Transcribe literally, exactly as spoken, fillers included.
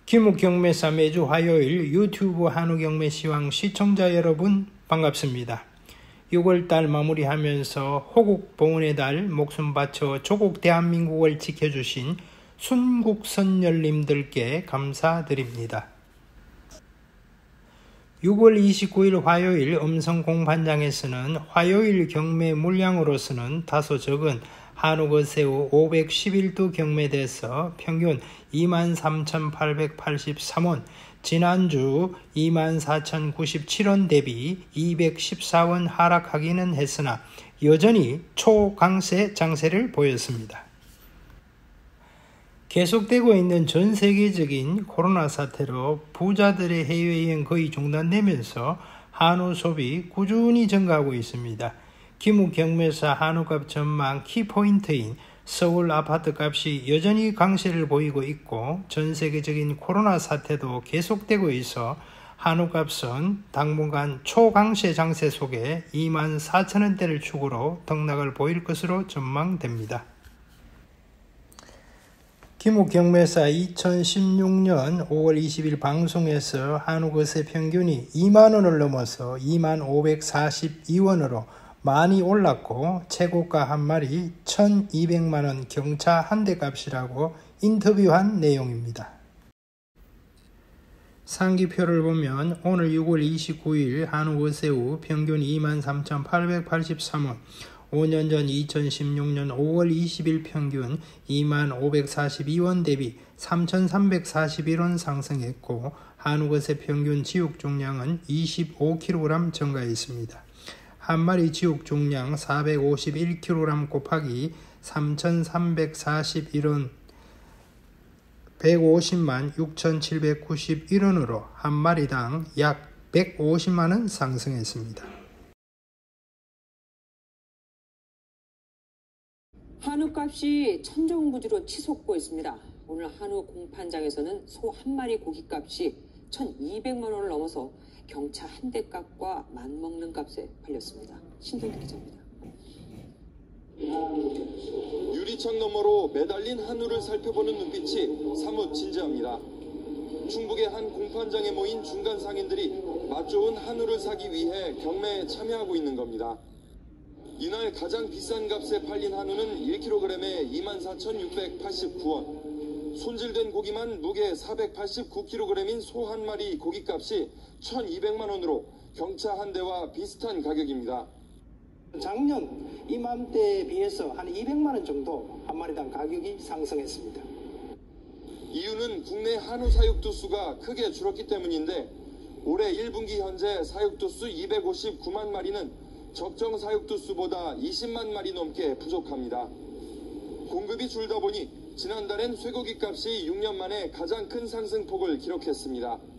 김우경매사 매주 화요일 유튜브 한우경매시황 시청자 여러분 반갑습니다. 유월달 마무리하면서 호국 봉헌의 달 목숨 바쳐 조국 대한민국을 지켜주신 순국선열님들께 감사드립니다. 유월 이십구일 화요일 음성 공판장에서는 화요일 경매 물량으로서는 다소 적은 한우거새우 오백십일 두 경매돼서 평균 이만 삼천팔백팔십삼 원, 지난주 이만 사천구십칠 원 대비 이백십사 원 하락하기는 했으나 여전히 초강세 장세를 보였습니다. 계속되고 있는 전 세계적인 코로나 사태로 부자들의 해외여행 거의 중단되면서 한우 소비 꾸준히 증가하고 있습니다. 김우경매사 한우값 전망 키포인트인 서울 아파트 값이 여전히 강세를 보이고 있고 전 세계적인 코로나 사태도 계속되고 있어 한우값은 당분간 초강세 장세 속에 이만 사천 원대를 축으로 등락을 보일 것으로 전망됩니다. 김우경매사 이천십육 년 오월 이십일 방송에서 한우것의 평균이 이만 원을 넘어서 이만 오백사십이 원으로 많이 올랐고 최고가 한 마리 천이백만 원 경차 한 대 값이라고 인터뷰한 내용입니다. 상기표를 보면 오늘 유월 이십구일 한우거새우 평균 이만 삼천팔백팔십삼 원, 오 년 전 이천십육 년 오월 이십일 평균 이만 오백사십이 원 대비 삼천삼백사십일 원 상승했고 한우것의 평균 지육 종량은 이십오 킬로그램 증가했습니다. 한 마리 지육 종량 사백오십일 킬로그램 곱하기 삼천삼백사십일 원 백오십만 육천칠백구십일 원으로 한 마리당 약 백오십만 원 상승했습니다. 한우값이 천정부지로 치솟고 있습니다. 오늘 한우 공판장에서는 소 한 마리 고기값이 천이백만 원을 넘어서 경차 한 대 값과 맞먹는 값에 팔렸습니다. 신동기 기자입니다. 유리창 너머로 매달린 한우를 살펴보는 눈빛이 사뭇 진지합니다. 충북의 한 공판장에 모인 중간 상인들이 맛 좋은 한우를 사기 위해 경매에 참여하고 있는 겁니다. 이날 가장 비싼 값에 팔린 한우는 일 킬로그램에 이만 사천육백팔십구 원, 손질된 고기만 무게 사백팔십구 킬로그램인 소 한 마리 고기값이 천이백만 원으로 경차 한 대와 비슷한 가격입니다. 작년 이맘때에 비해서 한 이백만 원 정도 한 마리당 가격이 상승했습니다. 이유는 국내 한우 사육두 수가 크게 줄었기 때문인데 올해 일 분기 현재 사육두 수 이백오십구만 마리는 적정 사육두 수보다 이십만 마리 넘게 부족합니다. 공급이 줄다 보니 지난달엔 쇠고기 값이 육 년 만에 가장 큰 상승폭을 기록했습니다.